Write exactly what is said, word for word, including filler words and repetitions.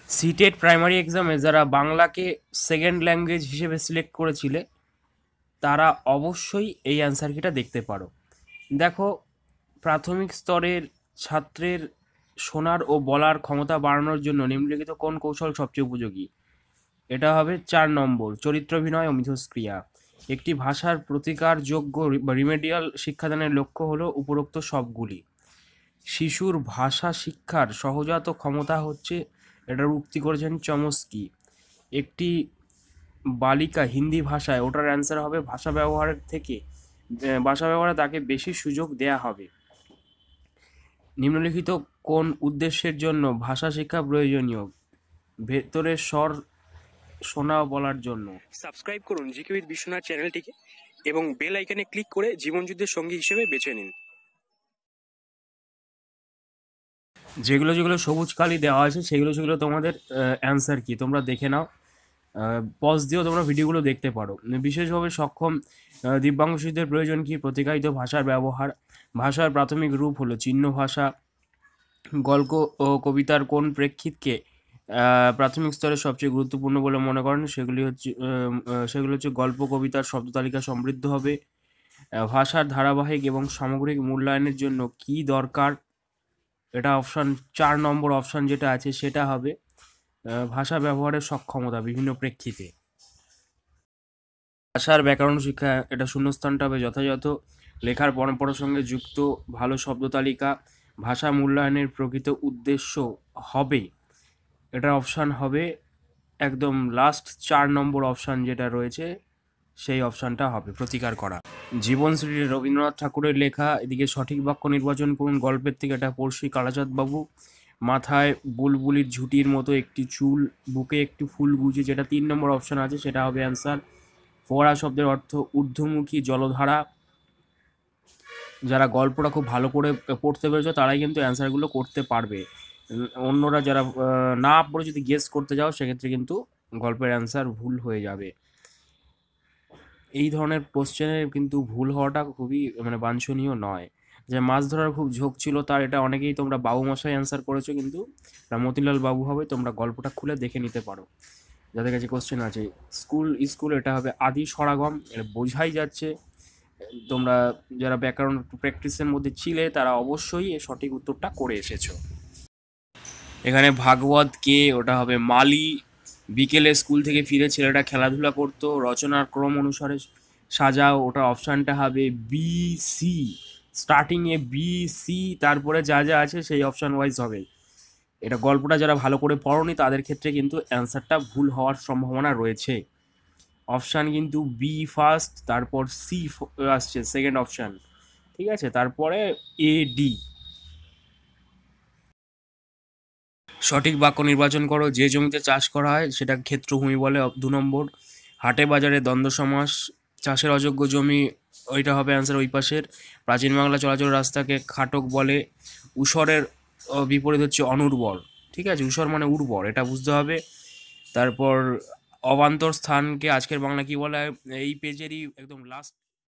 CTET primary এক্সামে যারা বাংলাকে সেকেন্ড ল্যাঙ্গুয়েজ হিসেবে সিলেক্ট করেছিলে তারা অবশ্যই এই অ্যান্সার কিটা দেখতে পারো। দেখো, প্রাথমিক স্তরের ছাত্রের শোনার ও বলার ক্ষমতা বাড়ানোর জন্য নিম্নলিখিত কোন কৌশল সবচেয়ে উপযোগী? এটা হবে চার নম্বর, চরিত্রাভিনয় ও মিথস্ক্রিয়া। একটি ভাষার প্রতিকারযোগ্য বা রিমেডিয়াল শিক্ষাদানের লক্ষ্য হলো উপরোক্ত সবগুলি। শিশুর ভাষা শিক্ষার সহজাত ক্ষমতা হচ্ছে, এটার উক্তি করেছেন চমস্কি। একটি বালিকা হিন্দি ভাষায়, ওটার অ্যান্সার হবে ভাষা ব্যবহারের থেকে আহ, ভাষা ব্যবহারে তাকে বেশি সুযোগ দেয়া হবে। নিম্নলিখিত কোন উদ্দেশ্যের জন্য ভাষা শিক্ষা প্রয়োজনীয়? ভেতরের স্বর শোনা ও বলার জন্য। সাবস্ক্রাইব করুন জিকে উইথ বিশ্বনাথ চ্যানেলটিকে এবং বেল আইকনে ক্লিক করে জীবনযুদ্ধের সঙ্গী হিসেবে বেছে নিন। যেগুলো যেগুলো সবুজ কালি দেওয়া আছে সেগুলো সেগুলো তোমাদের অ্যান্সার কি তোমরা দেখে নাও। পজ দিয়েও তোমরা ভিডিওগুলো দেখতে পারো। বিশেষভাবে সক্ষম আহ, দিব্যাঙ্গ শিশুদের প্রয়োজন কি? প্রতিকায়িত ভাষার ব্যবহার। ভাষার প্রাথমিক রূপ হলো চিহ্ন ভাষা। গল্প ও কবিতার কোন প্রেক্ষিতকে আহ, প্রাথমিক স্তরে সবচেয়ে গুরুত্বপূর্ণ বলে মনে করেন? সেগুলি হচ্ছে আহ, আহ, সেগুলো হচ্ছে গল্প কবিতার শব্দ তালিকা সমৃদ্ধ হবে। আহ, ভাষার ধারাবাহিক এবং সামগ্রিক মূল্যায়নের জন্য কি দরকার? এটা অপশান চার নম্বর অপশান যেটা আছে সেটা হবে আহ, ভাষা ব্যবহারের সক্ষমতা বিভিন্ন প্রেক্ষিতে। ভাষার ব্যাকরণ শিক্ষা, এটা শূন্যস্থানটা হবে যথাযথ। লেখার পরম্পরার সঙ্গে যুক্ত ভালো শব্দ তালিকা। ভাষা মূল্যায়নের প্রকৃত উদ্দেশ্য হবে, এটা অপশান হবে একদম লাস্ট চার নম্বর অপশান যেটা রয়েছে সেই অপশানটা হবে প্রতিকার করা। জীবনশ্রী রবীন্দ্রনাথ ঠাকুরের লেখা। এদিকে সঠিক বাক্য নির্বাচন করুন। গল্পের থেকে এটা পড়শি কালাচাঁদ বাবু। মাথায় বুলবুলির ঝুঁটির মতো একটি চুল, বুকে একটি ফুল গুজে, যেটা তিন নম্বর অপশান আছে সেটা হবে অ্যান্সার। ফোয়ারা শব্দের অর্থ ঊর্ধ্বমুখী জলধারা। যারা গল্পটা খুব ভালো করে পড়তে পেরেছো তারাই কিন্তু অ্যান্সারগুলো করতে পারবে। উম, অন্যরা যারা আহ, না পড়ে যদি গেস করতে যাও সেক্ষেত্রে কিন্তু গল্পের অ্যান্সার ভুল হয়ে যাবে। এই ধরনের কোশ্চেনের কিন্তু ভুল হওয়াটা খুবই মানে বাঞ্ছনীয় নয়। যে মাছ ধরার খুব ঝোঁক ছিল তার, এটা অনেকেই তোমরা বাবু মশাই অ্যান্সার করেছো, কিন্তু এটা মতিলাল বাবু হবে। তোমরা গল্পটা খুলে দেখে নিতে পারো যাদের কাছে কোশ্চেন আছে। স্কুল স্কুল এটা হবে আদি সরাগম। এটা বোঝাই যাচ্ছে তোমরা যারা ব্যাকরণ প্র্যাকটিসের মধ্যে ছিলে তারা অবশ্যই এর সঠিক উত্তরটা করে এসেছো। এখানে ভাগবত কে? ওটা হবে মালি। বিকেলে স্কুল থেকে ফিরে ছেলেটা খেলাধুলা করতো, রচনার ক্রম অনুসারে সাজাও, ওটা অপশানটা হবে বি সি। স্টার্টিংয়ে বি সি, তারপরে যা যা আছে সেই অপশান ওয়াইজ হবে। এটা গল্পটা যারা ভালো করে পড়োনি তাদের ক্ষেত্রে কিন্তু অ্যান্সারটা ভুল হওয়ার সম্ভাবনা রয়েছে। অপশান কিন্তু বি ফার্স্ট, তারপর সি আসছে সেকেন্ড অপশান, ঠিক আছে, তারপরে এ ডি। সঠিক বাক্য নির্বাচন করো। যে জমিতে চাষ করা হয় সেটা ক্ষেত্রভূমি বলে, দু নম্বর। হাটে বাজারে দ্বন্দ্ব সমাস। চাষের অযোগ্য জমি, ওইটা হবে অ্যান্সার ওই পাশের। প্রাচীন বাংলা চলাচল রাস্তাকে খাটক বলে। ঊষরের আহ, বিপরীত হচ্ছে অনুর্বর, ঠিক আছে, ঊষর মানে উর্বর, এটা বুঝতে হবে। তারপর অবান্তর স্থানকে আজকের বাংলা কি বলে? এই পেজেরই একদম লাস্ট